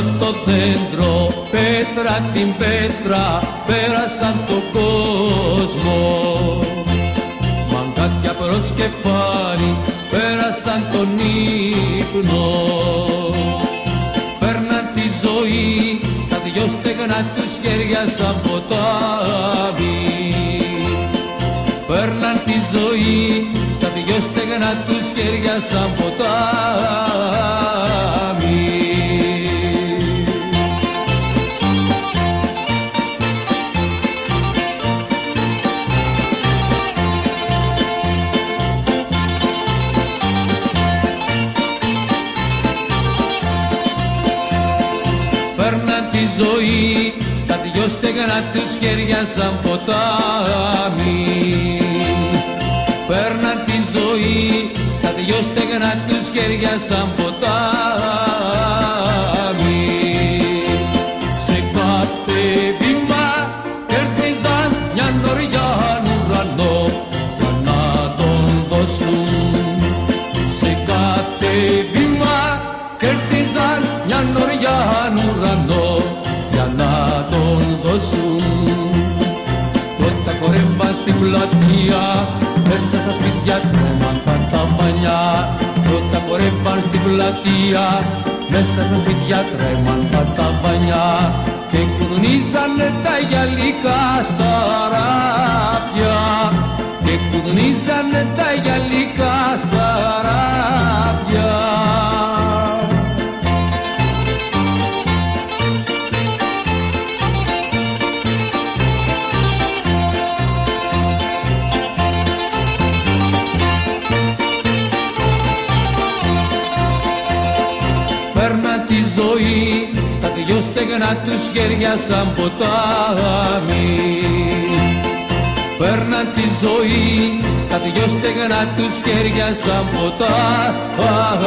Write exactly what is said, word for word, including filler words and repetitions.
πρώτο δέντρο, πέτρα την πέτρα, πέρασαν τον κόσμο. Μαγκάτια προς κεφάλι, πέρασαν τον ύπνο. Φέρναν τη ζωή στα δυο στεγνά τους χέρια σαν ποτάμι. Φέρναν τη ζωή στα δυο στεγνά τους χέρια σαν ποτάμι. Φέρναν τη ζωή στα δυο στεγνά τους χέρια σαν ποτάμι. Φέρναν τη ζωή στα δυο στεγνά τους χέρια σαν ποτάμι. Σε κάθε βήμα κέρδιζαν μια νωριά ουρανό για να τον δώσουν. Σε κάθε βήμα κέρδιζαν μια νωριά ουρανό για να τον δώσουν. Τότε χορεύαν στην πλατεία, μέσα στα σπίτια τρέμαν τα ταβανιά. Τότε χορεύαν στην πλατεία, μέσα στα σπίτια τρέμαν τα ταβανιά. Και κουδουνίζανε τα γυαλικά στα ράφια. Και κουδουνίζανε τα γυαλικά στα ράφια. Φέρναν τη ζωή στα δυο στεγνά τους χέρια σαν ποτάμι. Φέρναν τη ζωή στα δυο στεγνά τους χέρια σαν ποτάμι.